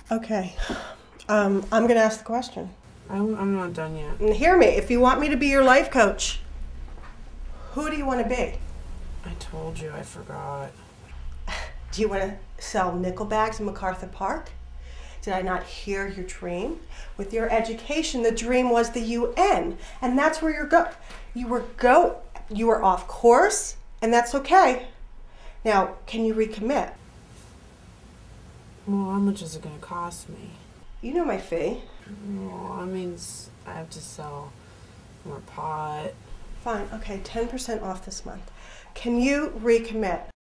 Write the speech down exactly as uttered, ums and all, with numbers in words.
Okay, um, I'm gonna ask the question. I'm, I'm not done yet. And hear me, if you want me to be your life coach, who do you want to be? I told you, I forgot. Do you want to sell nickel bags in MacArthur Park? Did I not hear your dream? With your education, the dream was the U N, and that's where you're go. You were go. You were off course, and that's okay. Now, can you recommit? Well, how much is it going to cost me? You know my fee. Well, that means I have to sell more pot. Fine. Okay, ten percent off this month. Can you recommit?